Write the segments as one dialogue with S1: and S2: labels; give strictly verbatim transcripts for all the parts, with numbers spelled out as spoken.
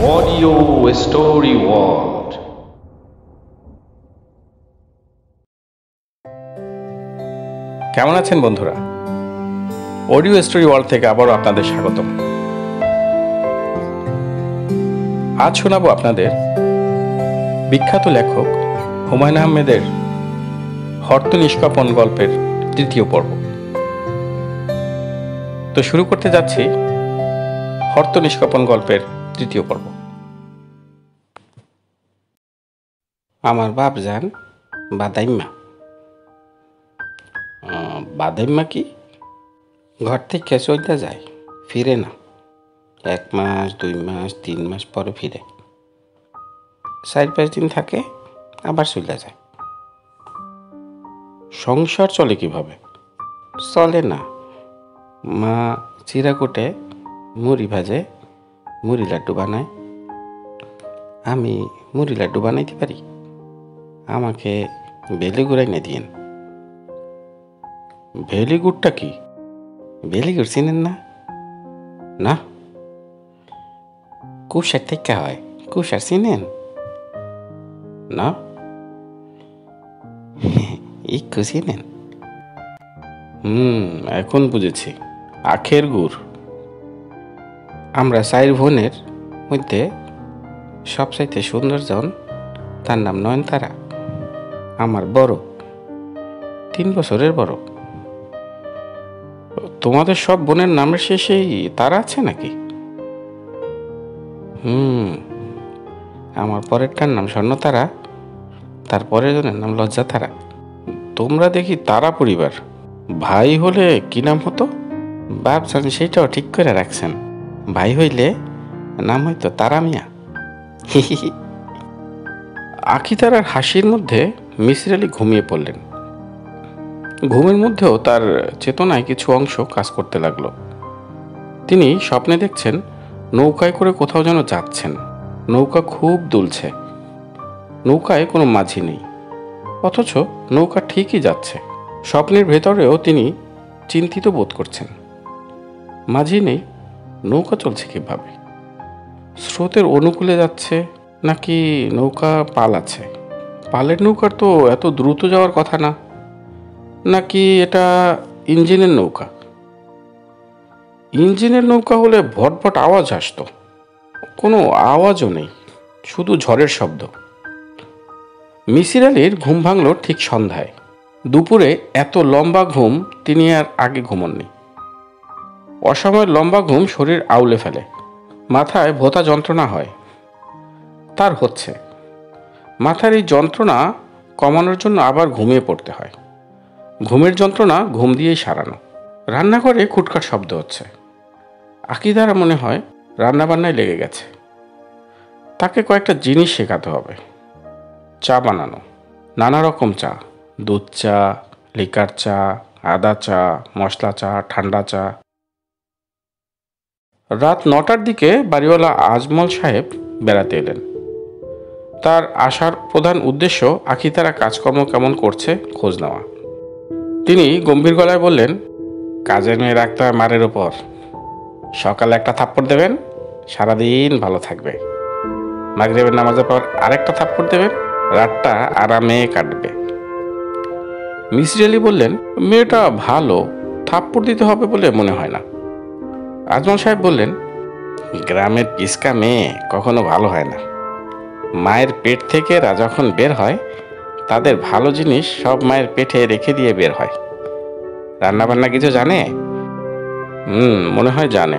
S1: Audio Story World. কেমন আছেন বন্ধুরা? অডিও স্টোরি ওয়ার্ল্ড থেকে আবারও আপনাদের স্বাগতম। আজ শোনাবো আপনাদের বিখ্যাত লেখক হুমায়ুন আহমেদের হর্ত নিষ্কাপন গল্পের তৃতীয় পর্ব। তো শুরু করতে যাচ্ছি হর্ত নিষ্কাপন গল্পের তৃতীয় পর্ব।
S2: আমার বাপ যান বাদাইম্মা। বাদাইম্মা কি? ঘর থেকে চলতে যায়, ফিরে না। এক মাস দুই মাস তিন মাস পরে ফিরে, চার পাঁচ দিন থাকে, আবার চলে যায়।
S1: সংসার চলে কিভাবে?
S2: চলে না। মা চিরাকুটে মুড়ি ভাজে, মুড়ি লাড্ডু বানায়। আমি মুড়ি লাড্ডু বানাইতে পারি, আমাকে বেলি গুড় এনে দিয়েন।
S1: ভেলি গুড়টা কি?
S2: বেলি গুড় চিনেন না? না, কুষার থেকে হয়। কুষার চিনেন
S1: না?
S2: একটু চিনেন?
S1: হুম এখন বুঝেছি, আখের গুড়।
S2: আমরা চার বোনের মধ্যে সবচাইতে সুন্দর জন, তার নাম নয়নতারা। আমার বড়, তিন বছরের বড়।
S1: তোমাদের সব বোনের নামের শেষেই তারা আছে নাকি?
S2: হুম আমার পরেরটার নাম স্বর্ণতারা, তার পরের জনের নাম লজ্জা তারা।
S1: তোমরা দেখি তারা পরিবার। ভাই হলে কি নাম হতো?
S2: বাপ জানি সেইটাও ঠিক করে রাখছেন। ভাই হইলে নাম হইতো তারা মিয়া।
S1: আখিতারার হাসির মধ্যে মিসির আলী ঘুমিয়ে পড়লেন। ঘুমের মধ্যেও তার চেতনায় কিছু অংশ কাজ করতে লাগলো। তিনি স্বপ্নে দেখছেন নৌকায় করে কোথাও যেন যাচ্ছেন। নৌকা খুব দুলছে, নৌকায় কোনো মাঝি নেই, অথচ নৌকা ঠিকই যাচ্ছে। স্বপ্নের ভেতরেও তিনি চিন্তিত বোধ করছেন, মাঝি নেই, নৌকা চলছে কিভাবে? স্রোতের অনুকূলে যাচ্ছে নাকি নৌকা পাল আছে? পালের নৌকার তো এত দ্রুত যাওয়ার কথা না, নাকি এটা ইঞ্জিনের নৌকা? ইঞ্জিনের নৌকা হলে ভটভট আওয়াজ আসতো, কোনো আওয়াজও নেই, শুধু ঝড়ের শব্দ। মিসির আলীর ঘুম ভাঙল ঠিক সন্ধ্যায়। দুপুরে এত লম্বা ঘুম তিনি আর আগে ঘুমননি। অসময়ের লম্বা ঘুম শরীর আউলে ফেলে, মাথায় ভোঁতা যন্ত্রণা হয়। তার হচ্ছে, মাথার এই যন্ত্রণা কমানোর জন্য আবার ঘুমিয়ে পড়তে হয়। ঘুমের যন্ত্রণা ঘুম দিয়েই সারানো। রান্নাঘরে খুটখাট শব্দ হচ্ছে। আকিদারা মনে হয় রান্নাবান্নায় লেগে গেছে। তাকে কয়েকটা জিনিস শেখাতে হবে। চা বানানো, নানা রকম চা, দুধ চা, লিকার চা, আদা চা, মশলা চা, ঠান্ডা চা। রাত নটার দিকে বাড়িওয়ালা আজমল সাহেব বেড়াতে এলেন। তার আসার প্রধান উদ্দেশ্য আখিতারা কাজকর্ম কেমন করছে খোঁজ নেওয়া। তিনি গম্ভীর গলায় বললেন, কাজের মেয়ে রাখতে হয় মারের ওপর। সকালে একটা থাপ্পড় দেবেন, সারাদিন ভালো থাকবে। মাগরিবের নামাজের পর আরেকটা থাপ্পড় দেবেন, রাতটা আরামে কাটবে। মিসির আলী বললেন, মেয়েটা ভালো, থাপ্পড় দিতে হবে বলে মনে হয় না। আজমল সাহেব বললেন, গ্রামের পিসকা মেয়ে কখনো ভালো হয় না। মায়ের পেট থেকে এরা যখন বের হয়, তাদের ভালো জিনিস সব মায়ের পেটে রেখে দিয়ে বের হয়। রান্নাবান্না কিছু জানে? হুম মনে হয় জানে।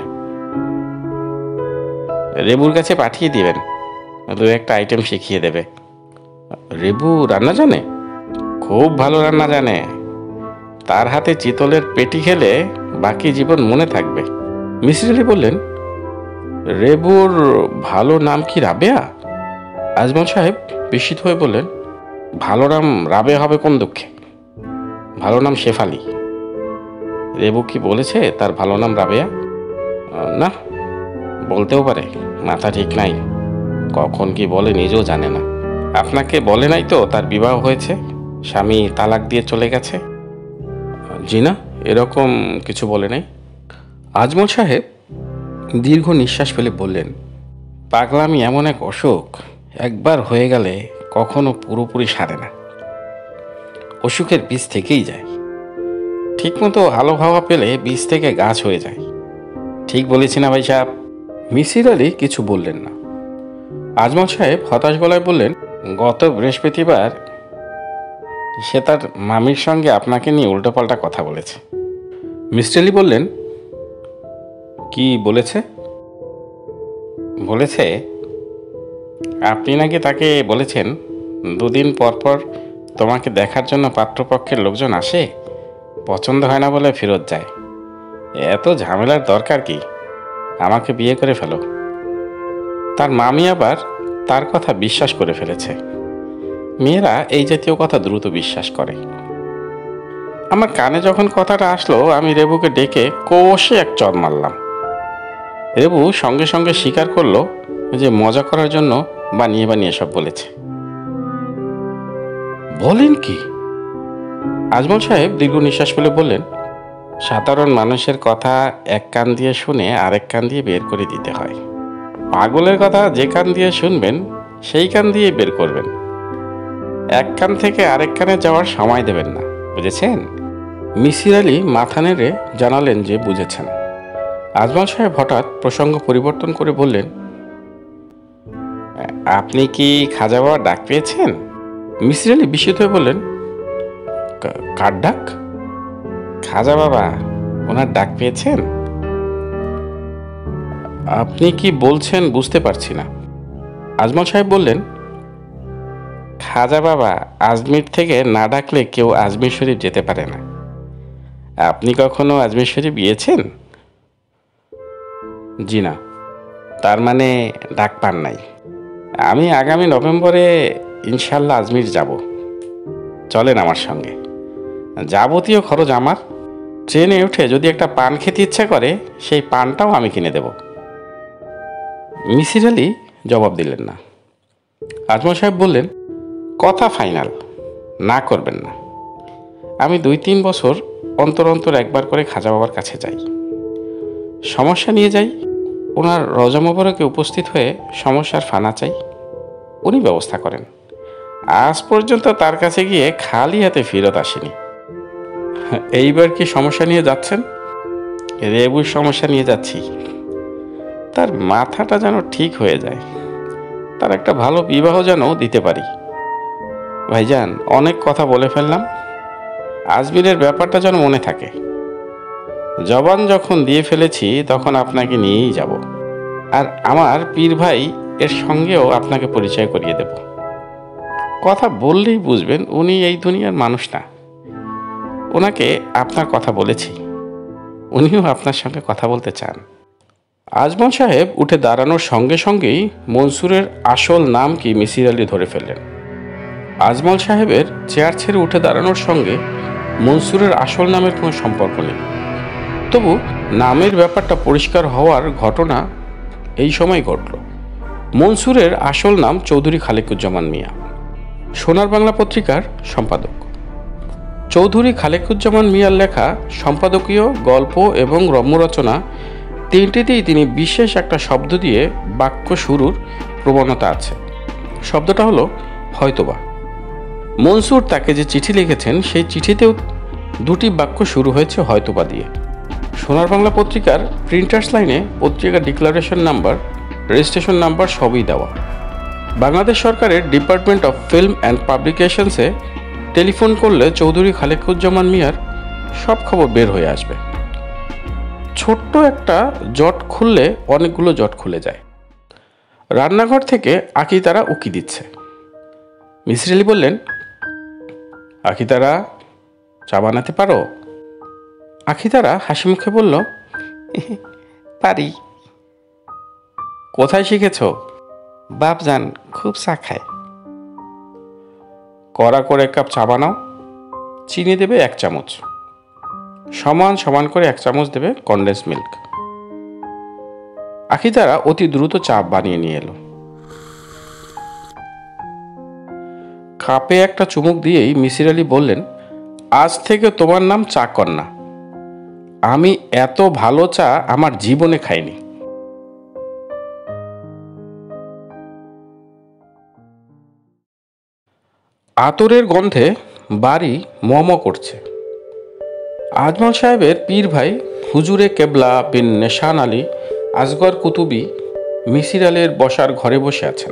S1: রেবুর কাছে পাঠিয়ে দিবেন, দু একটা আইটেম শিখিয়ে দেবে। রেবু রান্না জানে? খুব ভালো রান্না জানে। তার হাতে চিতলের পেটি খেলে বাকি জীবন মনে থাকবে। মিসির আলী বললেন, রেবুর ভালো নাম কি রাবেয়া? আজমল সাহেব বিস্মিত হয়ে বললেন, ভালো নাম রাবেয়া হবে কোন দুঃখে? ভালো নাম শেফালি। রেবু কি বলেছে তার ভালো নাম রাবেয়া? না, বলতেও পারে, মাথা ঠিক নাই, কখন কি বলে নিজেও জানে না। আপনাকে বলে নাই তো তার বিবাহ হয়েছে, স্বামী তালাক দিয়ে চলে গেছে? জি না, এরকম কিছু বলে নাই। আজমল সাহেব দীর্ঘ নিঃশ্বাস ফেলে বললেন,
S2: পাগলামি এমন এক অসুখ, একবার হয়ে গেলে কখনো পুরোপুরি সারে না। অসুখের বীজ থেকেই যায়। ঠিকমতো আলো হাওয়া পেলে বীজ থেকে গাছ হয়ে যায়। ঠিক বলেছি না ভাই সাহেব?
S1: মিসির আলি কিছু বললেন না। আজমল সাহেব হতাশ গলায় বললেন,
S2: গত বৃহস্পতিবার সে তার মামির সঙ্গে আপনাকে নিয়ে উল্টোপাল্টা কথা বলেছে।
S1: মিস্টার আলি বললেন, কি বলেছে?
S2: বলেছে আপনি নাকি তাকে বলেছেন দুদিন পর পর তোমাকে দেখার জন্য পাত্রপক্ষের লোকজন আসে, পছন্দ হয় না বলে ফেরত যায়। এত ঝামেলার দরকার কি? আমাকে বিয়ে করে ফেলো। তার মামি আবার তার কথা বিশ্বাস করে ফেলেছে। মেয়েরা এই জাতীয় কথা দ্রুত বিশ্বাস করে। আমার কানে যখন কথাটা আসলো, আমি রেবুকে ডেকে কষে এক চর মারলাম। রেবু সঙ্গে সঙ্গে স্বীকার করলো যে মজা করার জন্য বানিয়ে বানিয়ে সব বলেছে।
S1: বলেন কি?
S2: আজমল সাহেব দীর্ঘ নিঃশ্বাস ফেলে বললেন, সাধারণ মানুষের কথা এক কান দিয়ে শুনে আরেক কান দিয়ে বের করে দিতে হয়। পাগলের কথা যে কান দিয়ে শুনবেন সেই কান দিয়ে বের করবেন। এক কান থেকে আরেক কানে যাওয়ার সময় দেবেন না, বুঝেছেন?
S1: মিসির আলি মাথা নেড়ে জানালেন যে বুঝেছেন। আজমল সাহেব হঠাৎ প্রসঙ্গ পরিবর্তন করে বললেন,
S2: আপনি কি খাজা বাবার ডাক পেয়েছেন?
S1: মিসির আলি বিস্মিত হয়ে বললেন, কার ডাক?
S2: খাজা বাবা, ওনার ডাক পেয়েছেন?
S1: আপনি কি বলছেন বুঝতে পারছি না। আজমল সাহেব বললেন,
S2: খাজা বাবা আজমির থেকে না ডাকলে কেউ আজমির শরীফ যেতে পারে না। আপনি কখনো আজমির শরীফ গিয়েছেন?
S1: জি না।
S2: তার মানে ডাক পান নাই। আমি আগামী নভেম্বরে ইনশাল্লাহ আজমির যাব। চলেন আমার সঙ্গে। যাবতীয় খরচ আমার। ট্রেনে উঠে যদি একটা পান খেতে ইচ্ছা করে, সেই পানটাও আমি কিনে দেব।
S1: মিসির আলি জবাব দিলেন না। আজমল সাহেব বললেন,
S2: কথা ফাইনাল, না করবেন না। আমি দুই তিন বছর অন্তর অন্তর একবার করে খাজা বাবার কাছে যাই, সমস্যা নিয়ে যাই। ওনার রজা মোবারকে উপস্থিত হয়ে সমস্যার ফানা চাই, উনি ব্যবস্থা করেন। আজ পর্যন্ত তার কাছে গিয়ে খালি হাতে ফেরত আসেনি।
S1: এইবার কি সমস্যা নিয়ে যাচ্ছেন?
S2: রেবুর সমস্যা নিয়ে যাচ্ছি। তার মাথাটা যেন ঠিক হয়ে যায়, তার একটা ভালো বিবাহ যেন দিতে পারি। ভাইজান, অনেক কথা বলে ফেললাম। আজমিরের ব্যাপারটা যেন মনে থাকে। জবান যখন দিয়ে ফেলেছি তখন আপনাকে নিয়েই যাব। আর আমার পীর ভাই এর সঙ্গেও আপনাকে পরিচয় করিয়ে দেব। কথা বললেই বুঝবেন উনি এই দুনিয়ার মানুষ না। ওনাকে আপনার কথা বলেছি, উনিও আপনার সঙ্গে কথা বলতে চান।
S1: আজমল সাহেব উঠে দাঁড়ানোর সঙ্গে সঙ্গেই মনসুরের আসল নাম কি মিসির আলি ধরে ফেললেন। আজমল সাহেবের চেয়ার ছেড়ে উঠে দাঁড়ানোর সঙ্গে মনসুরের আসল নামের কোনো সম্পর্ক নেই। তবু নামের ব্যাপারটা পরিষ্কার হওয়ার ঘটনা এই সময় ঘটল। মনসুরের আসল নাম চৌধুরী খালেকুজ্জামান মিয়া, সোনার বাংলা পত্রিকার সম্পাদক। চৌধুরী খালেকুজ্জামান মিয়ার লেখা সম্পাদকীয় গল্প এবং রম্যরচনা তিনটিতেই তিনি বিশেষ একটা শব্দ দিয়ে বাক্য শুরুর প্রবণতা আছে। শব্দটা হলো হয়তোবা। মনসুর তাকে যে চিঠি লিখেছেন সেই চিঠিতেও দুটি বাক্য শুরু হয়েছে হয়তোবা দিয়ে। সোনার বাংলা পত্রিকার প্রিন্টার্স লাইনে পত্রিকার ডিক্লারেশন নাম্বার, রেজিস্ট্রেশন নাম্বার সবই দেওয়া। বাংলাদেশ সরকারের ডিপার্টমেন্ট অফ ফিল্ম অ্যান্ড পাবলিকেশনসে টেলিফোন করলে চৌধুরী খালেকুজ্জামান মিয়ার সব খবর বের হয়ে আসবে। ছোট্ট একটা জট খুললে অনেকগুলো জট খুলে যায়। রান্নাঘর থেকে আকিতারা উকি দিচ্ছে। মিসির আলি বললেন, আকিতারা, চা বানাতে পারো? আকিতারা হাসি মুখে বলল,
S2: পারি।
S1: কোথায় শিখেছ?
S2: বাপজান খুব চা খায়।
S1: কড়া করে এক কাপ চা বানাও। চিনি দেবে এক চামচ, সমান সমান করে এক চামচ দেবে কনডেন্স মিল্ক। আকিতারা অতি দ্রুত চা বানিয়ে নিয়ে এলো। কাপে একটা চুমুক দিয়েই মিসির আলি বললেন, আজ থেকে তোমার নাম চা কন্যা। আমি এত ভালো চা আমার জীবনে খাইনি। আতরের গন্ধে বাড়ি মম করছে। আজমল সাহেবের পীর ভাই হুজুরে কেবলা বিন নেশান আলী আসগর কুতুবি মিসির আলীর বসার ঘরে বসে আছেন।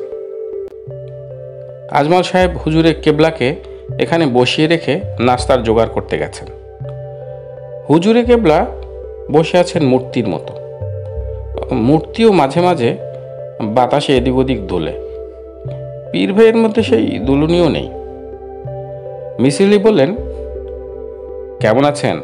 S1: আজমল সাহেব হুজুরে কেবলাকে এখানে বসিয়ে রেখে নাস্তার জোগাড় করতে গেছেন। হুজুরে কেবলা বসে আছেন মূর্তির মতো। মূর্তিও মাঝে মাঝে বাতাসে এদিক ওদিক দোলে। পীর ভাইয়ের মধ্যে সেই দুলুনিও নেই। মিসির আলী বললেন, কেমন আছেন?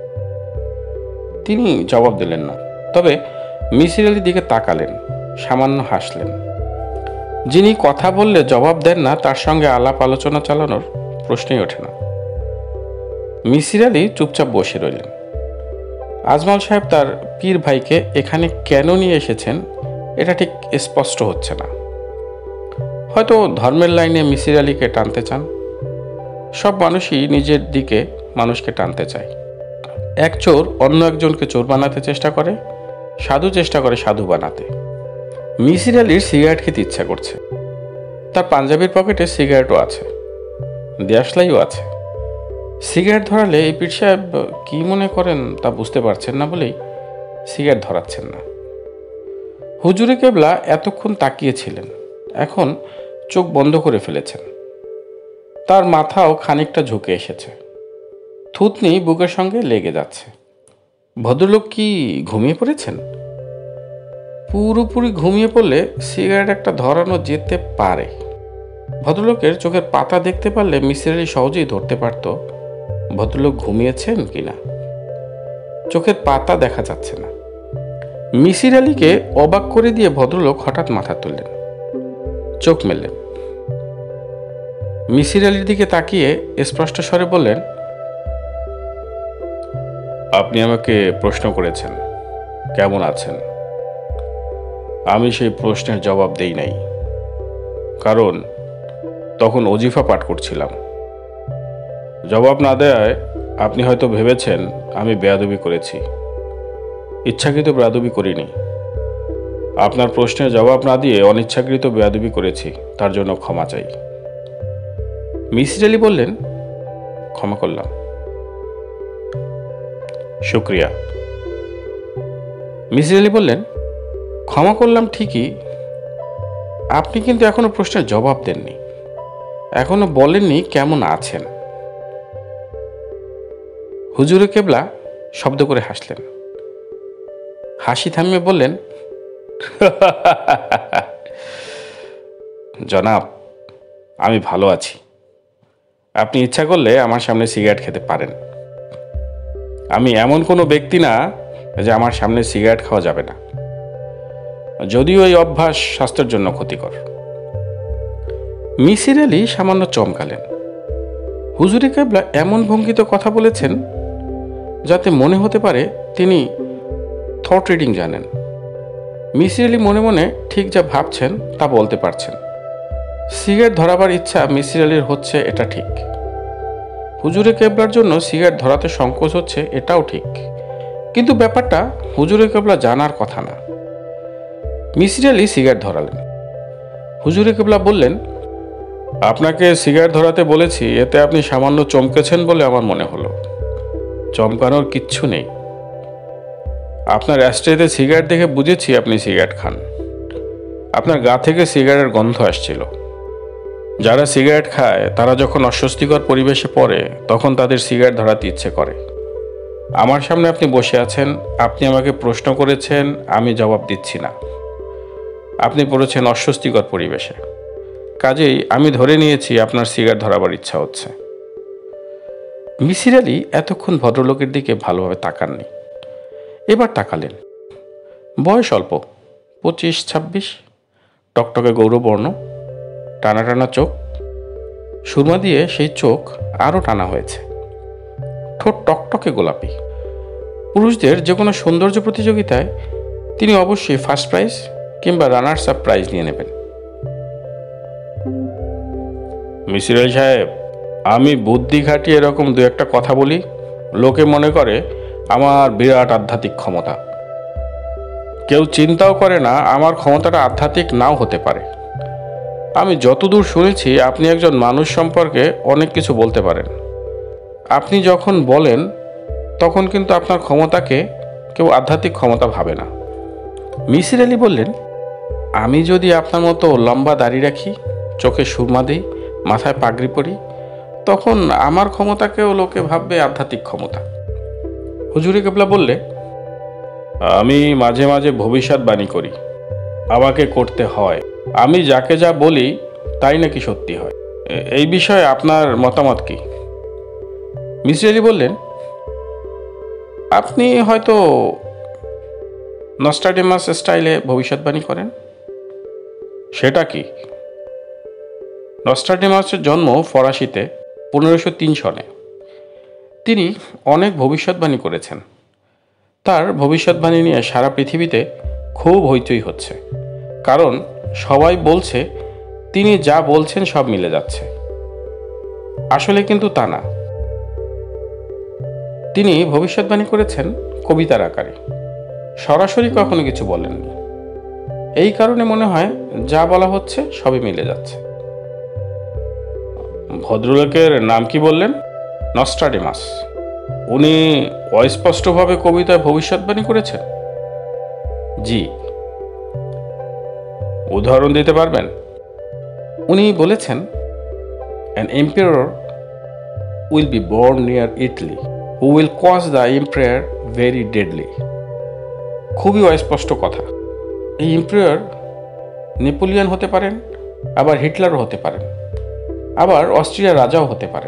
S1: তিনি জবাব দিলেন না, তবে মিসির আলীর দিকে তাকালেন, সামান্য হাসলেন। যিনি কথা বললে জবাব দেন না তার সঙ্গে আলাপ আলোচনা চালানোর প্রশ্নই ওঠে না। মিসির আলী চুপচাপ বসে রইলেন। আজমল সাহেব তার পীর ভাইকে এখানে কেন নিয়ে এসেছেন এটা ঠিক স্পষ্ট হচ্ছে না। হয়তো ধর্মের লাইনে মিসির আলীকে টানতে চান। সব মানুষই নিজের দিকে মানুষকে টানতে চায়। এক চোর অন্য একজনকে চোর বানাতে চেষ্টা করে, সাধু চেষ্টা করে সাধু বানাতে। মিসির আলীর সিগারেট খেতে ইচ্ছা করছে। তার পাঞ্জাবির পকেটে সিগারেটও আছে, দেশলাইও আছে। সিগারেট ধরালে এই পীর সাহেব কী মনে করেন তা বুঝতে পারছেন না বলেই সিগারেট ধরাচ্ছেন না। হুজুরে কেবলা এতক্ষণ তাকিয়েছিলেন, এখন চোখ বন্ধ করে ফেলেছেন। তার মাথাও খানিকটা ঝুঁকে এসেছে, থুতনি বুকের সঙ্গে লেগে যাচ্ছে। ভদ্রলোক কি ঘুমিয়ে পড়েছেন? পুরোপুরি ঘুমিয়ে পড়লে সিগারেট একটা ধরানো যেতে পারে। ভদ্রলোকের চোখের পাতা দেখতে পারলে মিসির আলী সহজেই ধরতে পারত ভদ্রলোক ঘুমিয়েছেন কিনা। চোখের পাতা দেখা যাচ্ছে না। মিসির আলীকে অবাক করে দিয়ে ভদ্রলোক হঠাৎ মাথা তুললেন, চোখ মেললেন। মিসির আলীর দিকে তাকিয়ে স্পষ্ট স্বরে বললেন, আপনি আমাকে প্রশ্ন করেছেন কেমন আছেন। আমি সেই প্রশ্নের জবাব দেই নাই, কারণ তখন ওজিফা পাঠ করছিলাম। জবাব না দেয়ায় আপনি হয়তো ভেবেছেন আমি বেয়াদবি করেছি। ইচ্ছাকৃত বেয়াদবি করিনি। আপনার প্রশ্নের জবাব না দিয়ে অনিচ্ছাকৃত বেয়াদবি করেছি, তার জন্য ক্ষমা চাই। মিসির আলী বললেন, ক্ষমা করলাম। শুক্রিয়া। মিসির আলী বললেন, ক্ষমা করলাম ঠিকই, আপনি কিন্তু এখনো প্রশ্নের জবাব দেননি, এখনো বলেননি কেমন আছেন। হুজুরে কেবলা শব্দ করে হাসলেন। হাসি থামিয়ে বললেন, জনাব, আমি ভালো আছি। আপনি ইচ্ছা করলে আমার সামনে সিগারেট খেতে পারেন। আমি এমন কোনো ব্যক্তি না যে আমার সামনে সিগারেট খাওয়া যাবে না, যদিও এই অভ্যাস স্বাস্থ্যের জন্য ক্ষতিকর। মিসির আলী সামান্য চমকালেন। হুজুরে কেবলা এমন ভঙ্গিতে কথা বলেছেন যাতে মনে হতে পারে তিনি থট রিডিং জানেন। মিসির আলী মনে মনে ঠিক যা ভাবছেন তা বলতে পারছেন। সিগারেট ধরাবার ইচ্ছা মিসির আলীর হচ্ছে, এটা ঠিক। হুজুরে কেবলার জন্য সিগারেট ধরাতে সংকোচ হচ্ছে, এটাও ঠিক। কিন্তু ব্যাপারটা হুজুরে কেবলা জানার কথা না। মিসির আলী সিগারেট ধরালেন। হুজুরে কেবলা বললেন, আপনাকে সিগারেট ধরাতে বলেছি, এতে আপনি সামান্য চমকেছেন বলে আমার মনে হলো। চমকানোর কিচ্ছু নেই। আপনার অ্যাস্ট্রেতে সিগারেট দেখে বুঝেছি আপনি সিগারেট খান। আপনার গা থেকে সিগারেটের গন্ধ আসছিল। যারা সিগারেট খায় তারা যখন অস্বস্তিকর পরিবেশে পড়ে তখন তাদের সিগারেট ধরাতে ইচ্ছে করে। আমার সামনে আপনি বসে আছেন, আপনি আমাকে প্রশ্ন করেছেন, আমি জবাব দিচ্ছি না। আপনি পড়েছেন অস্বস্তিকর পরিবেশে, কাজেই আমি ধরে নিয়েছি আপনার সিগারেট ধরাবার ইচ্ছা হচ্ছে। মিসির আলী এতক্ষণ ভদ্রলোকের দিকে ভালোভাবে তাকাননি, এবার তাকালেন। বয়স অল্প, পঁচিশ ছাব্বিশ, টকটকে গৌরবর্ণ, টানা টানা চোখ, সুরমা দিয়ে সেই চোখ আরও টানা হয়েছে। ঠোঁট টকটকে গোলাপি। পুরুষদের যে কোনো সৌন্দর্য প্রতিযোগিতায় তিনি অবশ্যই ফার্স্ট প্রাইজ কিংবা রানার্স আপ প্রাইজ নিয়ে নেবেন। মিসির আলী সাহেব, আমি বুদ্ধি খাটিয়ে এরকম দু একটা কথা বলি, লোকে মনে করে আমার বিরাট আধ্যাত্মিক ক্ষমতা। কেউ চিন্তাও করে না আমার ক্ষমতাটা আধ্যাত্মিক নাও হতে পারে। আমি যতদূর শুনেছি আপনি একজন মানুষ সম্পর্কে অনেক কিছু বলতে পারেন। আপনি যখন বলেন তখন কিন্তু আপনার ক্ষমতাকে কেউ আধ্যাত্মিক ক্ষমতা ভাবে না। মিসির আলি বললেন, আমি যদি আপনার মতো লম্বা দাড়ি রাখি, চোখে সুরমা দিই, মাথায় পাগড়ি পরি, তখন আমার ক্ষমতাকেও লোকে ভাববে আধ্যাত্মিক ক্ষমতা। হুজুরে কেবলা বললে, আমি মাঝে মাঝে ভবিষ্যৎবাণী করি, আমাকে করতে হয়। আমি যাকে যা বলি তাই নাকি সত্যি হয়। এই বিষয়ে আপনার মতামত কি? মিসির আলি বললেন, আপনি হয়তো নস্ট্রাডেমাস স্টাইলে ভবিষ্যৎবাণী করেন। সেটা কি? নস্ট্রাডেমাসের জন্ম ফরাসিতে পনেরোশো তিন সনে। তিনি অনেক ভবিষ্যৎবাণী করেছেন। তার ভবিষ্যৎবাণী নিয়ে সারা পৃথিবীতে খুব হইচই হচ্ছে, কারণ সবাই বলছে তিনি যা বলছেন সব মিলে যাচ্ছে। আসলে কিন্তু তা না। তিনি ভবিষ্যৎবাণী করেছেন কবিতার আকারে, সরাসরি কখনো কিছু বলেননি। এই কারণে মনে হয় যা বলা হচ্ছে সবই মিলে যাচ্ছে। ভদ্রলোকের নাম কি বললেন? নস্ট্রাডেমাস। উনি অস্পষ্টভাবে কবিতায় ভবিষ্যৎবাণী করেছেন? জি। উদাহরণ দিতে পারবেন? উনি বলেছেন, an emperor will be born near Italy who will cause the empire very deadly. খুবই অস্পষ্ট কথা। এই এম্পায়ার নেপোলিয়ন হতে পারেন, আবার হিটলারও হতে পারেন, আবার অস্ট্রিয়ার রাজাও হতে পারেন।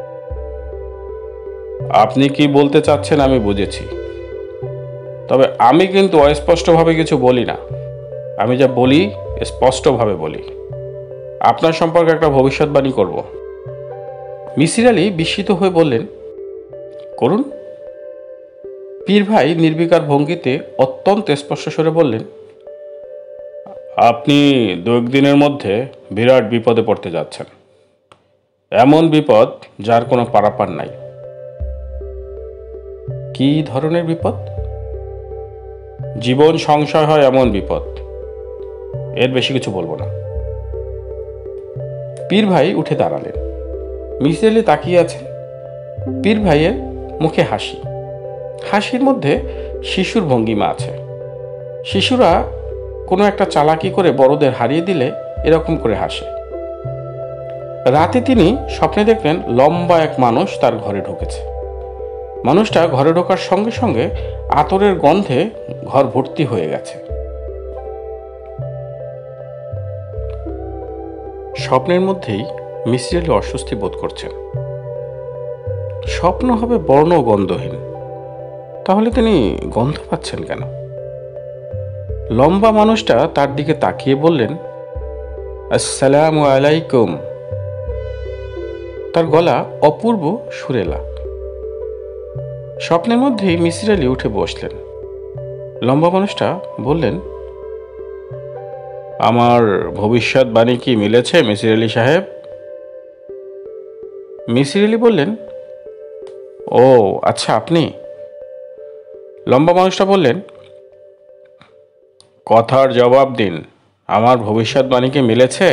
S1: আপনি কি বলতে চাচ্ছেন আমি বুঝেছি, তবে আমি কিন্তু অস্পষ্টভাবে কিছু বলি না। আমি যা বলি স্পষ্টভাবে বলি। আপনার সম্পর্কে একটা ভবিষ্যৎবাণী করব। মিসির আলি বিস্মিত হয়ে বললেন, করুন। পীর ভাই নির্বিকার ভঙ্গিতে অত্যন্ত স্পষ্ট স্বরে বললেন, আপনি দু একদিনের মধ্যে বিরাট বিপদে পড়তে যাচ্ছেন। এমন বিপদ যার কোনো পারাপার নাই। কি ধরনের বিপদ? জীবন সংশয় হয় এমন বিপদ। এর বেশি কিছু বলবো না। পীর ভাই উঠে দাঁড়ালেন। মিসির আলি তাকিয়ে আছেন। পীর ভাইয়ের মুখে হাসি, হাসির মধ্যে শিশুর ভঙ্গিমা আছে। শিশুরা কোনো একটা চালাকি করে বড়দের হারিয়ে দিলে এরকম করে হাসে। রাতে তিনি স্বপ্নে দেখলেন লম্বা এক মানুষ তার ঘরে ঢুকেছে। মানুষটা ঘরে ঢোকার সঙ্গে সঙ্গে আতরের গন্ধে ঘর ভর্তি হয়ে গেছে। স্বপ্নের মধ্যেই মিসির আলি অস্বস্তি বোধ করছেন। স্বপ্ন হবে বর্ণ গন্ধহীন, তাহলে তিনি গন্ধ পাচ্ছেন কেন? লম্বা মানুষটা তার দিকে তাকিয়ে বললেন, আসসালামু আলাইকুম। তার গলা অপূর্ব সুরেলা। স্বপ্নের মধ্যেই মিসির আলি উঠে বসলেন। লম্বা মানুষটা বললেন, আমার ভবিষ্যৎবাণী কি মিলেছে মিসির আলি সাহেব? মিসির আলি বললেন, ও আচ্ছা, আপনি? লম্বা মানুষটা বললেন, কথার জবাব দিন, আমার ভবিষ্যৎবাণী কি মিলেছে?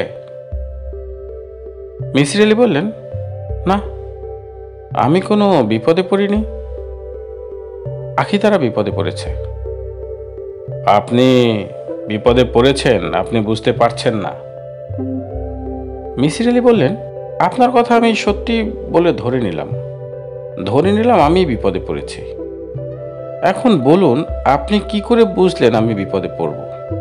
S1: মিসির আলি বললেন, না, আমি কোনো বিপদে পড়িনি। আখিতারা বিপদে পড়েছে। আপনি বিপদে পড়েছেন, আপনি বুঝতে পারছেন না। মিসির আলি বললেন, আপনার কথা আমি সত্যি বলে ধরে নিলাম ধরে নিলাম আমি বিপদে পড়েছি। এখন বলুন, আপনি কি করে বুঝলেন আমি বিপদে পড়ব?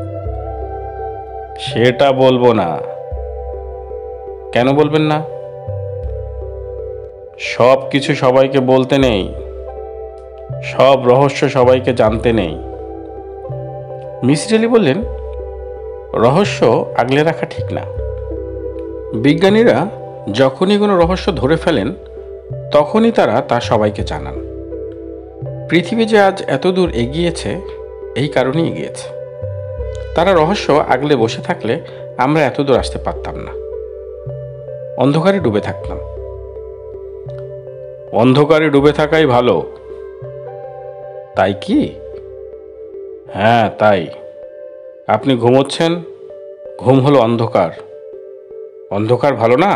S1: সেটা বলবো না। কেন বলবেন না? সব কিছু সবাইকে বলতে নেই, সব রহস্য সবাইকে জানতে নেই। মিসির আলি বললেন, রহস্য আগলে রাখা ঠিক না। বিজ্ঞানীরা যখনই কোনো রহস্য ধরে ফেলেন তখনই তারা তা সবাইকে জানান। পৃথিবী যে আজ এত দূর এগিয়েছে এই কারণেই এগিয়েছে। তারা রহস্য আগলে বসে থাকলে আমরা এত দূর আসতে পারতাম না, অন্ধকারে ডুবে থাকতাম। অন্ধকারে ডুবে থাকাই ভালো। তাই কি? হ্যাঁ তাই। আপনি ঘুমোচ্ছেন, ঘুম হলো অন্ধকার, অন্ধকার ভালো না?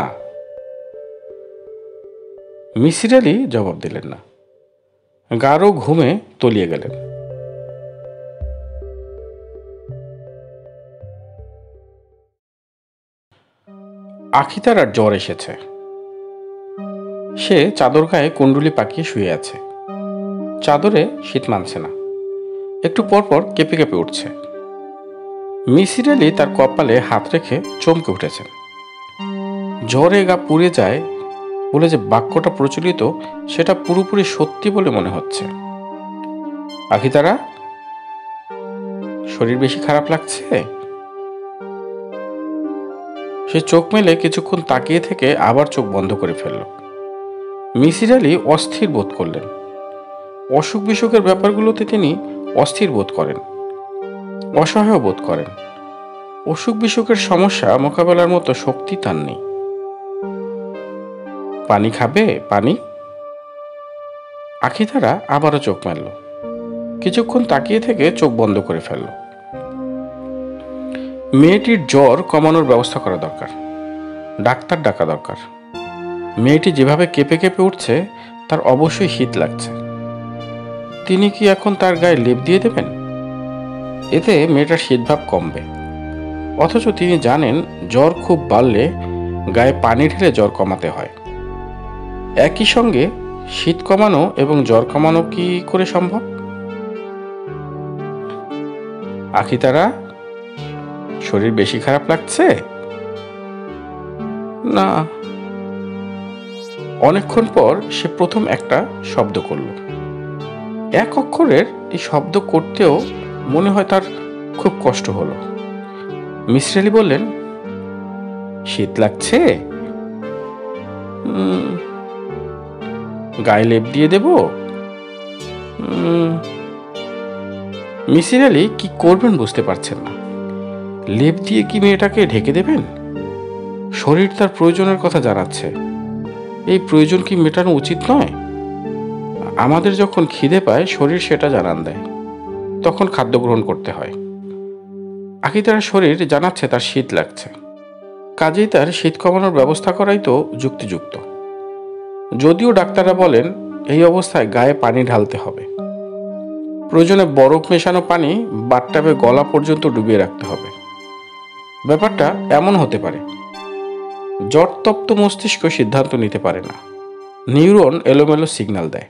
S1: মিসির আলি জবাব দিলেন না, গাঢ় ঘুমে তলিয়ে গেলেন। আখিতারার জ্বর এসেছে। সে চাদর গায়ে কুণ্ডুলি পাকিয়ে শুয়ে আছে। চাদরে শীত মানছে না, একটু পরপর কেঁপে কেঁপে উঠছে। মিসির আলি তার কপালে হাত রেখে চমকে উঠেছেন। জ্বরে গা পুড়ে যায় বলে যে বাক্যটা প্রচলিত, সেটা পুরোপুরি সত্যি বলে মনে হচ্ছে। আখিতারা, শরীর বেশি খারাপ লাগছে? সে চোখ মেলে কিছুক্ষণ তাকিয়ে থেকে আবার চোখ বন্ধ করে ফেলল। মিসির আলি অস্থির বোধ করলেন। অসুখ বিসুখের ব্যাপারগুলোতে তিনি অস্থির বোধ করেন, অসহায় বোধ করেন। অসুখ বিসুখের সমস্যা মোকাবেলার মতো শক্তি তার নেই। পানি খাবে? পানি? আখিতারা আবারও চোখ মেলল, কিছুক্ষণ তাকিয়ে থেকে চোখ বন্ধ করে ফেলল। মেয়েটির জ্বর কমানোর ব্যবস্থা করা দরকার, ডাক্তার ডাকা দরকার। মেয়েটি যেভাবে কেঁপে কেঁপে উঠছে তার অবশ্যই শীত লাগছে। তিনি কি এখন তার গায়ে লেপ দিয়ে দেবেন? এতে মেয়েটার শীতভাব কমবে। অথচ তিনি জানেন জ্বর খুব বাড়লে গায়ে পানি ঢেলে জ্বর কমাতে হয়। একই সঙ্গে শীত কমানো এবং জ্বর কমানো কি করে সম্ভব? আখিতারা, শরীর বেশি খারাপ লাগছে? না। অনেকক্ষণ পর সে প্রথম একটা শব্দ করল। এক অক্ষরের এই শব্দ করতেও মনে হয় তার খুব কষ্ট হলো। মিসির আলি বললেন, শীত লাগছে? গায়ে লেপ দিয়ে দেব? মিসির আলি কি করবেন বুঝতে পারছেন না। লেপ দিয়ে কি মেয়েটাকে ঢেকে দেবেন? শরীর তার প্রয়োজনের কথা জানাচ্ছে। এই প্রয়োজন কি মেটানো উচিত নয়? আমাদের যখন খিদে পায় শরীর সেটা জানান দেয়, তখন খাদ্য গ্রহণ করতে হয়। আখিতার শরীর জানাচ্ছে তার শীত লাগছে, কাজেই তার শীত কমানোর ব্যবস্থা করাই তো যুক্তিযুক্ত। যদিও ডাক্তাররা বলেন এই অবস্থায় গায়ে পানি ঢালতে হবে, প্রয়োজনে বরফ মেশানো পানি বাথটাবে গলা পর্যন্ত ডুবিয়ে রাখতে হবে। ব্যাপারটা এমন হতে পারে, জ্বরতপ্ত মস্তিষ্ক সিদ্ধান্ত নিতে পারে না, নিউরন এলোমেলো সিগন্যাল দেয়।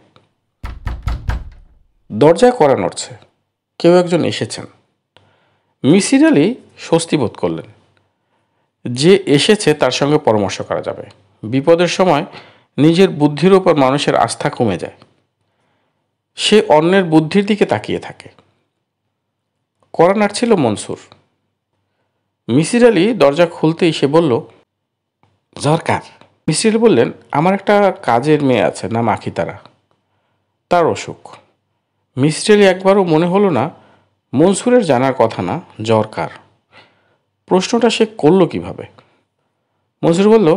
S1: দরজায় কড়া নড়ছে, কেউ একজন এসেছেন। মিসির আলি স্বস্তি বোধ করলেন। যে এসেছে তার সঙ্গে পরামর্শ করা যাবে। বিপদের সময় নিজের বুদ্ধির ওপর মানুষের আস্থা কমে যায়, সে অন্যের বুদ্ধির দিকে তাকিয়ে থাকে। কড়া নাড়ছিল মনসুর। মিসির আলি দরজা খুলতেই সে বলল, দরকার? মিসির আলি বললেন, আমার একটা কাজের মেয়ে আছে, নাম আখিতারা, তার অসুখ। মিসির আলি একবারও মনে হলো না মনসুরের জানার কথা না জ্বর কার। প্রশ্নটা সে করল কিভাবে? মনসুর বলল,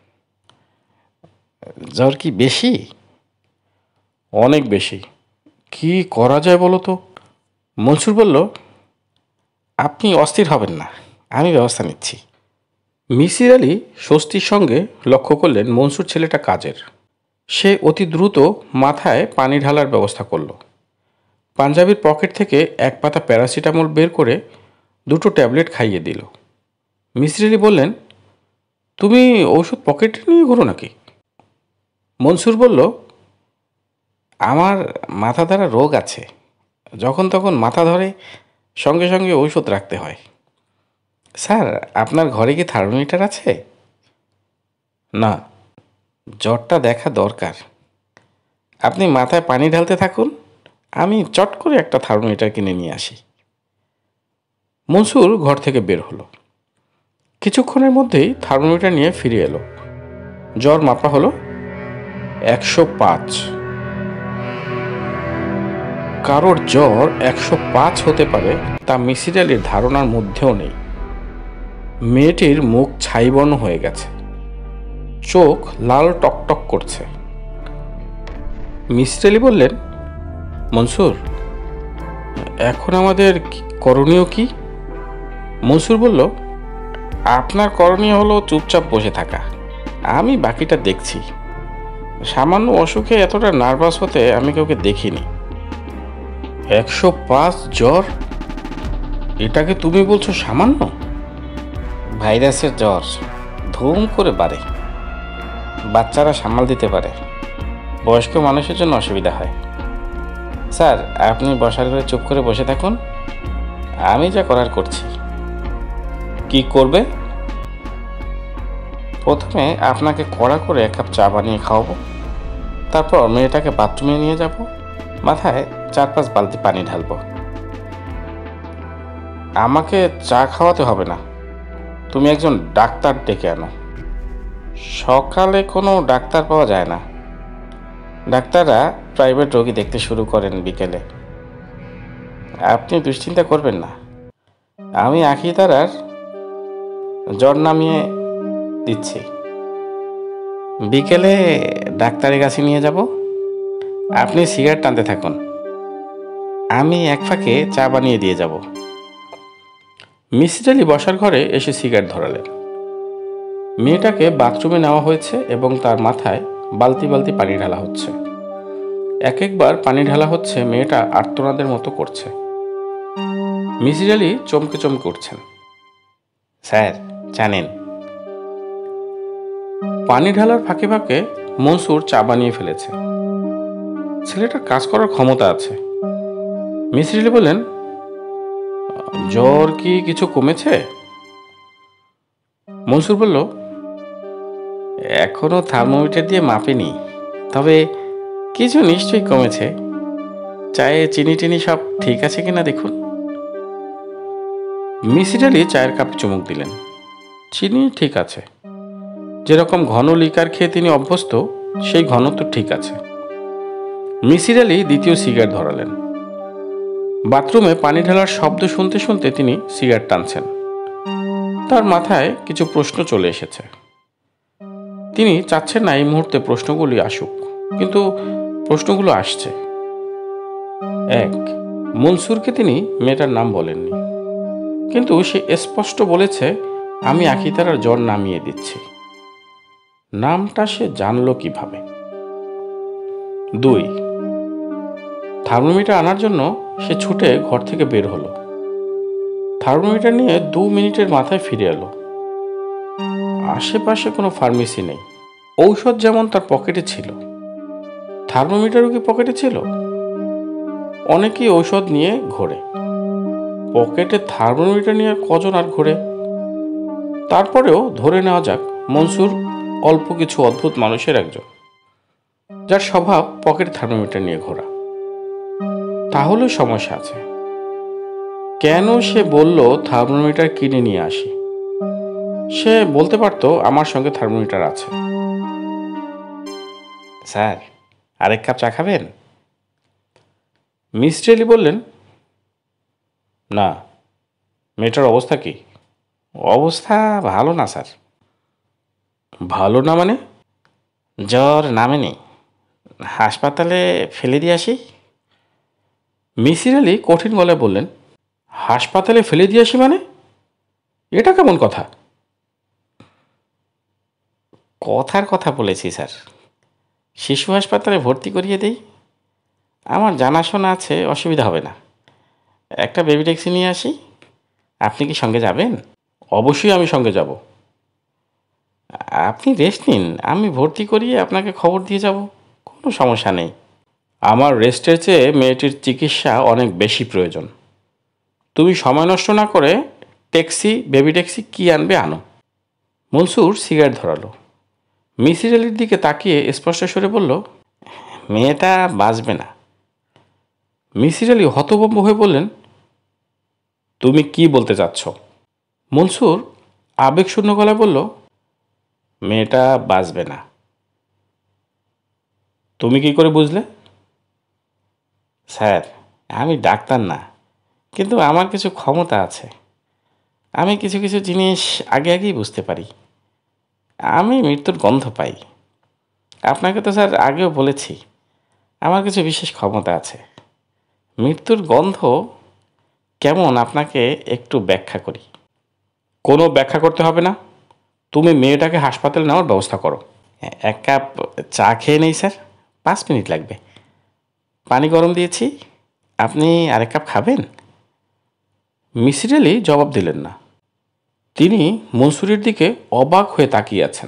S1: জ্বর কি বেশি? অনেক বেশি। কি করা যায় বলো তো? মনসুর বলল, আপনি অস্থির হবেন না, আমি ব্যবস্থা নিচ্ছি। মিসির আলি স্বস্তির সঙ্গে লক্ষ্য করলেন মনসুর ছেলেটা কাজের। সে অতি দ্রুত মাথায় পানি ঢালার ব্যবস্থা করল। পাঞ্জাবির পকেট থেকে এক পাতা প্যারাসিটামল বের করে দুটো ট্যাবলেট খাইয়ে দিল। মিসির আলি বললেন, তুমি ঔষধ পকেটে নিয়ে ঘোরো নাকি? মনসুর বলল, আমার মাথা ধরা রোগ আছে, যখন তখন মাথা ধরে, সঙ্গে সঙ্গে ঔষধ রাখতে হয়। স্যার, আপনার ঘরে কি থার্মোমিটার আছে? না। জ্বরটা দেখা দরকার। আপনি মাথায় পানি ঢালতে থাকুন, আমি চট করে একটা থার্মোমিটার কিনে নিয়ে আসি। মনসুর ঘর থেকে বের হলো। কিছুক্ষণের মধ্যেই থার্মোমিটার নিয়ে ফিরে এলো। জ্বর মাপা হলো একশো পাঁচ। কারোর জ্বর একশো পাঁচ হতে পারে তা মিসির আলির ধারণার মধ্যেও নেই। মেয়েটির মুখ ছাইবর্ণ হয়ে গেছে, চোখ লাল টকটক করছে। মিসির আলি বললেন, মনসুর, এখন আমাদের করণীয় কি? মনসুর বলল, আপনার করণীয় হলো চুপচাপ বসে থাকা, আমি বাকিটা দেখছি। সামান্য অসুখে এতটা নার্ভাস হতে আমি কাউকে দেখিনি। একশো পাঁচ জ্বর, এটাকে তুমি বলছো সামান্য?
S2: ভাইরাসের জ্বর ধুম করে বাড়ে, বাচ্চারা সামাল দিতে পারে, বয়স্ক মানুষের জন্য অসুবিধা হয়। স্যার, আপনি বসার ঘরে চুপ করে বসে থাকুন, আমি যা করার করছি।
S1: কি করবে?
S2: প্রথমে আপনাকে কড়া করে এক কাপ চা বানিয়ে খাওয়াবো, তারপর মেয়েটাকে বাথরুমে নিয়ে যাব, মাথায় চার পাঁচ বালতি পানি ঢালবো।
S1: আমাকে চা খাওয়াতে হবে না, তুমি একজন ডাক্তার ডেকে আনো।
S2: সকালে কোনো ডাক্তার পাওয়া যায় না, ডাক্তাররা প্রাইভেট রোগী দেখতে শুরু করেন বিকেলে। আপনি দুশ্চিন্তা করবেন না, আমি আখিতারার জ্বর নামিয়ে দিচ্ছি। বিকেলে ডাক্তারের কাছে নিয়ে যাব, আপনি সিগারেট টানতে থাকুন, আমি এক ফাঁকে চা বানিয়ে দিয়ে যাব।
S1: মিসির আলি বসার ঘরে এসে সিগারেট ধরালেন। মেয়েটাকে বাথরুমে নেওয়া হয়েছে এবং তার মাথায় বালতি বালতি পানি ঢালা হচ্ছে। এক একবার পানি ঢালা হচ্ছে, মেয়েটা আর্তনাদের মতো করছে। মিসির আলি চমকে চমকে উঠছেন।
S2: স্যার, জানেন?
S1: পানি ঢালার ফাঁকে ফাঁকে মনসুর চা বানিয়ে ফেলেছে। ছেলেটার কাজ করার ক্ষমতা আছে। মিসির আলি বললেন, জ্বর কি কিছু কমেছে? মনসুর বলল,
S2: এখনো থার্মোমিটার দিয়ে মাপেনি, তবে কিছু নিশ্চয়ই কমেছে। চায়ে চিনি টিনি সব ঠিক আছে কিনা দেখুন।
S1: মিসির আলি চায়ের কাপ চুমুক দিলেন। চিনি ঠিক আছে, যেরকম ঘন লিকার খেয়ে তিনি অভ্যস্ত সেই ঘনত্ব ঠিক আছে। মিসির আলি দ্বিতীয় সিগারেট ধরালেন। বাথরুমে পানি ঢালার শব্দ শুনতে শুনতে তিনি সিগারেট টানছেন। তার মাথায় কিছু প্রশ্ন চলে এসেছে। তিনি চাচ্ছেন না এই মুহূর্তে প্রশ্নগুলি আসুক, কিন্তু প্রশ্নগুলো আসছে। এক, মনসুরকে তিনি মেয়েটার নাম বলেননি, কিন্তু সে স্পষ্ট বলেছে, আমি আখিতারার জ্বর নামিয়ে দিচ্ছি। নামটা সে জানল কিভাবে? দুই, থার্মোমিটার আনার জন্য সে ছুটে ঘর থেকে বের হলো। থার্মোমিটার নিয়ে দু মিনিটের মাথায় ফিরে এলো। আশেপাশে কোনো ফার্মেসি নেই। ঔষধ যেমন তার পকেটে ছিল, থার্মোমিটারও কি পকেটে ছিল? অনেকেই ঔষধ নিয়ে ঘোরে, পকেটে থার্মোমিটার নিয়ে কজন আর ঘোরে? তারপরেও ধরে নেওয়া যাক মনসুর অল্প কিছু অদ্ভুত মানুষের একজন, যার স্বভাব পকেটে থার্মোমিটার নিয়ে ঘোরা। তাহলে সমস্যা আছে। কেন সে বলল থার্মোমিটার কিনে নিয়ে আসি? সে বলতে পারতো আমার সঙ্গে থার্মোমিটার আছে।
S2: স্যার, আরেক কাপ চা খাবেন?
S1: মিস্টার আলি বললেন, না। মেয়েটার অবস্থা কি?
S2: অবস্থা ভালো না স্যার।
S1: ভালো না মানে?
S2: জ্বর নামেনি, হাসপাতালে ফেলে দিয়ে আসি।
S1: মিসির আলি কঠিন গলায় বললেন, হাসপাতালে ফেলে দিয়ে আসি মানে? এটা কেমন কথা?
S2: কথার কথা বলেছি স্যার, শিশু হাসপাতালে ভর্তি করিয়ে দেই। আমার জানাশোনা আছে, অসুবিধা হবে না। একটা বেবি ট্যাক্সি নিয়ে আসি, আপনি কি সঙ্গে যাবেন?
S1: অবশ্যই আমি সঙ্গে যাব।
S2: আপনি রেস্ট নিন, আমি ভর্তি করিয়ে আপনাকে খবর দিয়ে যাব, কোনো সমস্যা নেই।
S1: আমার রেস্টের চেয়ে মেয়েটির চিকিৎসা অনেক বেশি প্রয়োজন। তুমি সময় নষ্ট না করে ট্যাক্সি, বেবি ট্যাক্সি কি আনবে আনো। মনসুর সিগারেট ধরালো। মিসির আলির দিকে তাকিয়ে স্পষ্ট স্বরে বলল,
S2: মেয়েটা বাঁচবে না।
S1: মিসির আলি হতভম্ব হয়ে বললেন, তুমি কি বলতে চাচ্ছ? মনসুর আবেগশূন্য গলায় বলল,
S2: মেয়েটা বাঁচবে না।
S1: তুমি কি করে বুঝলে?
S2: স্যার, আমি ডাক্তার না, কিন্তু আমার কিছু ক্ষমতা আছে। আমি কিছু কিছু জিনিস আগে আগেই বুঝতে পারি। আমি মৃত্যুর গন্ধ পাই। আপনাকে তো স্যার আগেও বলেছি, আমার কিছু বিশেষ ক্ষমতা আছে। মৃত্যুর গন্ধ কেমন আপনাকে একটু ব্যাখ্যা করি।
S1: কোনো ব্যাখ্যা করতে হবে না, তুমি মেয়েটাকে হাসপাতালে নেওয়ার ব্যবস্থা করো।
S2: এক কাপ চা খেয়ে নেই স্যার, পাঁচ মিনিট লাগবে। পানি গরম দিয়েছি, আপনি আরেক কাপ খাবেন?
S1: মিসির আলি জবাব দিলেন না। তিনি মনসুরের দিকে অবাক হয়ে তাকিয়ে আছেন।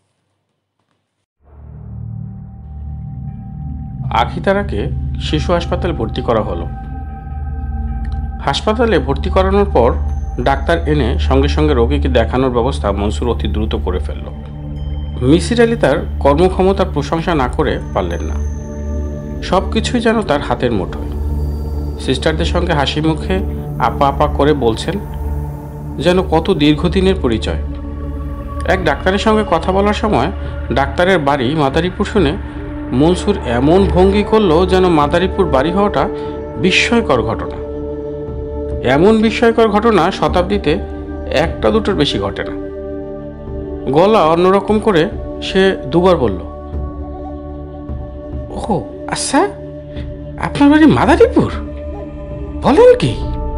S1: আখিতারাকে শিশু হাসপাতালে ভর্তি করা হলো। হাসপাতালে ভর্তি করানোর পর ডাক্তার এনে সঙ্গে সঙ্গে রোগীকে দেখানোর ব্যবস্থা মনসুর অতি দ্রুত করে ফেলল। মিসির আলি তার কর্মক্ষমতার প্রশংসা না করে পারলেন না। সব কিছুই যেন তার হাতের মুঠোয়। সিস্টারদের সঙ্গে হাসি মুখে আপা আপা করে বলছেন, যেন কত দীর্ঘদিনের পরিচয়। এক ডাক্তারের সঙ্গে কথা বলার সময় ডাক্তারের বাড়ি মাদারীপুর শুনে মনসুর এমন ভঙ্গি করলো যেন মাদারীপুর বাড়ি হওয়াটা বিস্ময়কর ঘটনা। এমন বিস্ময়কর ঘটনা শতাব্দীতে একটা দুটোর বেশি ঘটে না। গলা অন্যরকম করে সে দুবার বলল, ও আচ্ছা, আপনার বাড়ি মাদারীপুর? বলেন কি?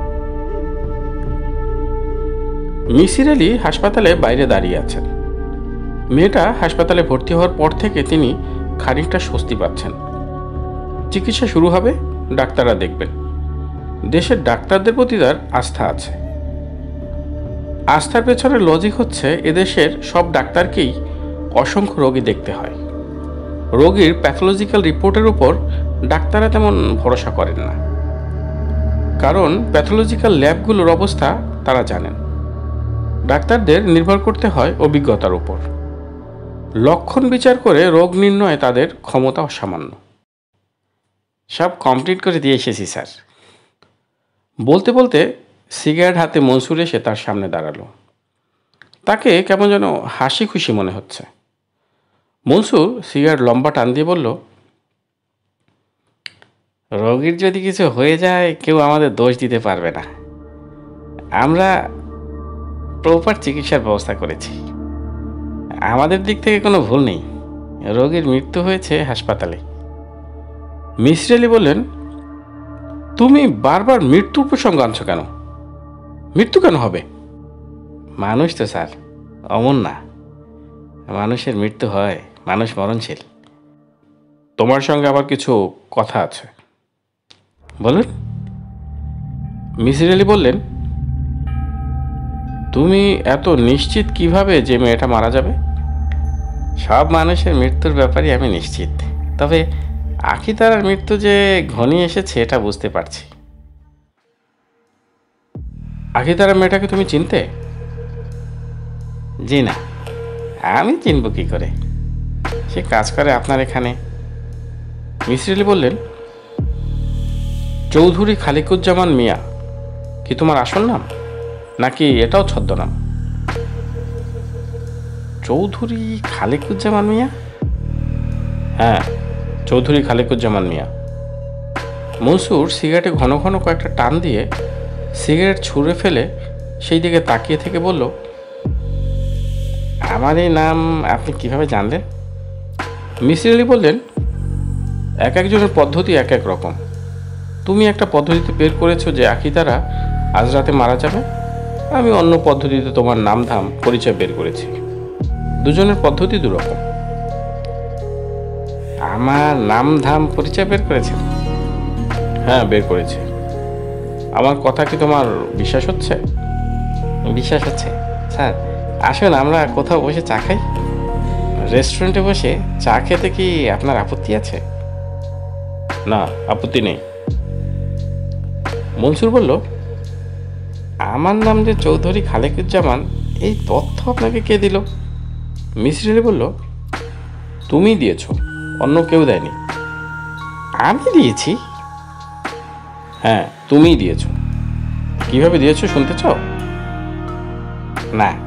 S1: মিসির আলি হাসপাতালে বাইরে দাঁড়িয়ে আছেন। মেয়েটা হাসপাতালে ভর্তি হওয়ার পর থেকে তিনি খানিকটা স্বস্তি পাচ্ছেন। চিকিৎসা শুরু হবে, ডাক্তাররা দেখবেন। দেশের ডাক্তারদের প্রতি তার আস্থা আছে। আস্থার পেছনে লজিক হচ্ছে, এদেশের সব ডাক্তারকেই অসংখ্য রোগী দেখতে হয়। রোগীর প্যাথোলজিক্যাল রিপোর্টের উপর ডাক্তাররা তেমন ভরসা করেন না, কারণ প্যাথোলজিক্যাল ল্যাবগুলোর অবস্থা তারা জানেন। ডাক্তারদের নির্ভর করতে হয় অভিজ্ঞতার উপর। লক্ষণ বিচার করে রোগ নির্ণয়ে তাদের ক্ষমতা অসামান্য।
S2: সব কমপ্লিট করে দিয়ে এসেছি স্যার।
S1: বলতে বলতে সিগারেট হাতে মনসুর এসে তার সামনে দাঁড়ালো। তাকে কেমন যেন হাসি খুশি মনে হচ্ছে। মনসুর সিগারেট লম্বা টান দিয়ে বলল,
S2: রোগীর যদি কিছু হয়ে যায় কেউ আমাদের দোষ দিতে পারবে না। আমরা প্রপার চিকিৎসার ব্যবস্থা করেছি, আমাদের দিক থেকে কোনো ভুল নেই। রোগীর মৃত্যু হয়েছে হাসপাতালে।
S1: মিসির আলি বললেন, তুমি বারবার মৃত্যুর প্রসঙ্গ আনছো কেন? মৃত্যু কেন হবে?
S2: মানুষ তো স্যার অমন না, মানুষের মৃত্যু হয়, মানুষ মরণশীল।
S1: তোমার সঙ্গে আবার কিছু কথা আছে।
S2: বলুন।
S1: মিসির আলি বললেন, তুমি এত নিশ্চিত কিভাবে যে মেয়েটা মারা যাবে?
S2: সব মানুষের মৃত্যুর ব্যাপারে আমি নিশ্চিত, তবে আখিতারার মৃত্যু যে ঘনিয়ে এসেছে এটা বুঝতে পারছি।
S1: আখিতারা মেয়েটাকে তুমি চিনতে?
S2: জি না, আমি চিনব কি করে? সে কাজ করে আপনার এখানে।
S1: মিসির আলি বললেন, চৌধুরী খালিকুজ্জামান মিয়া কি তোমার আসল নাম, নাকি এটাও ছদ্মনাম?
S2: চৌধুরী খালিকুজ্জামান মিয়া?
S1: হ্যাঁ, চৌধুরী খালিকুজ্জামান মিয়া। মনসুর সিগারেটে ঘন ঘন কয়েকটা টান দিয়ে সিগারেট ছুঁড়ে ফেলে সেই দিকে তাকিয়ে থেকে বলল,
S2: আমার এই নাম আপনি কিভাবে জানলেন?
S1: মিসির আলি বললেন, এক একজনের পদ্ধতি এক এক রকম। তুমি একটা পদ্ধতিতে বের করেছো যে আখিতারা আজ রাতে মারা যাবে, আমি অন্য পদ্ধতিতে তোমার নাম ধাম পরিচয় বের করেছি। দুজনের পদ্ধতি দুরকম।
S2: আমার নাম ধাম পরিচয় বের করেছেন?
S1: হ্যাঁ, বের করেছি। আমার কথা কি তোমার বিশ্বাস হচ্ছে?
S2: বিশ্বাস হচ্ছে। স্যার আসুন আমরা কোথাও বসে চা খাই। রেস্টুরেন্টে বসে চা খেতে কি আপনার আপত্তি আছে?
S1: না, আপত্তি নেই। মনসুর বলল,
S2: আমার নাম যে চৌধুরী খালিকুজ্জামান, এই তথ্য আপনাকে কে দিল?
S1: মিসির আলি বলল, তুমি দিয়েছ, অন্য কেউ দেয়নি।
S2: আমি দিয়েছি?
S1: হ্যাঁ, তুমিই দিয়েছ। কিভাবে দিয়েছ শুনতে চাও?
S2: না,